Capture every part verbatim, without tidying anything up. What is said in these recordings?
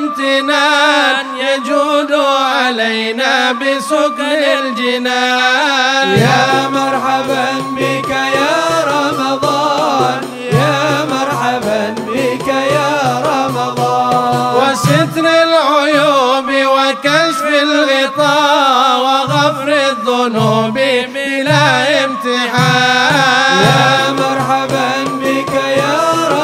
امتنان يجود علينا بسكن الجنان. يا مرحبا بك يا رمضان، يا مرحبا بك يا رمضان. وستر العيوب وكشف الغطاء وغفر الذنوب بلا امتحان. يا مرحبا بك يا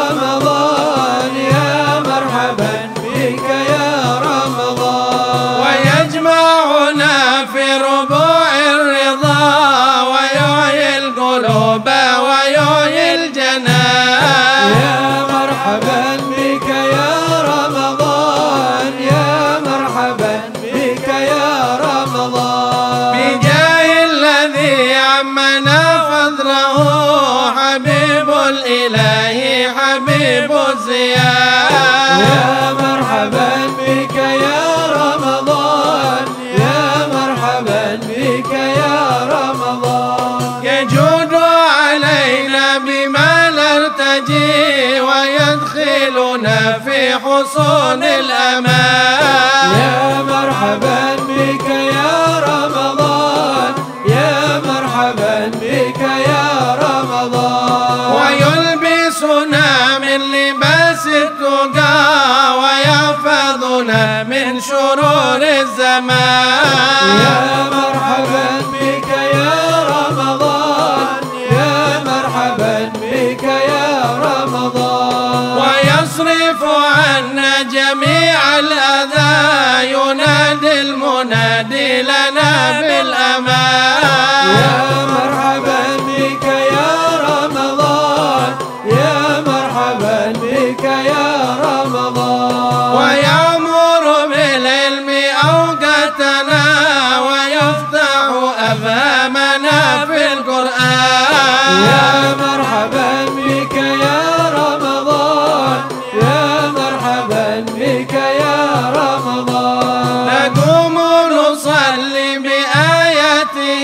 رمضان، يا مرحبا بك يا رمضان. ويجمعنا في ربوع الرضا ويحيي القلوب ويحيي الجنان. يا مرحبا بك يا رمضان، يا مرحبا بك يا رمضان. بجاه الذي عمنا فضله حبيب الإله حبيب الزيان. يا مرحبا بك يا رمضان، يا مرحبا بك يا رمضان. يجود علينا بما نرتجي ويدخلنا في حصون الأمان. يا مرحبا بك يا رمضان، يا مرحبا بك يا رمضان. ويلبسنا من لباس التقى ويحفظنا من شرور الزمان. يا مرحبا بك يا رمضان، يا مرحبا بك يا رمضان. ويصرف عنا جميع الأذى ينادي المنادي لنا بالأمان. يا مرحبا بك يا رمضان، يا مرحبا بك يا رمضان. ويأمر بالعلم أوقاتنا ويفتح أفهامنا في القرآن. يا مرحبا بك يا رمضان، يا مرحبا بك يا رمضان. نقوم نصلي بآياته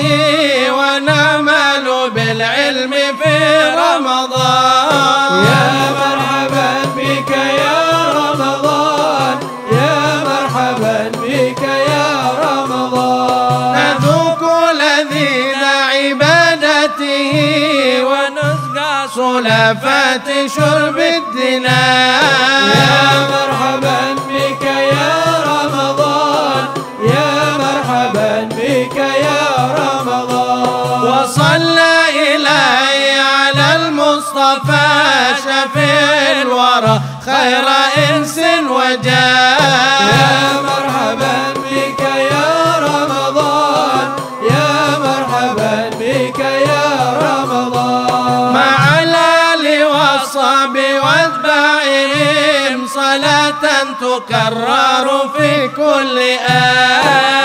ونعمل بالعلم في رمضان. يا مرحبا بك يا رمضان، يا مرحبا بك يا رمضان. نذوق لذيذ عبادته ونسقى صلافات شرب الدنان. يا مرحبا بك يا رمضان، يا مرحبا بك يا رمضان. وصلى إلهي على المصطفى شفيع الورى خير إنس وجان. يا مرحبا بك يا رمضان، يا مرحبا بك يا رمضان. مع الآل والصحب واتباعهم صلاة تكرر في كل آن.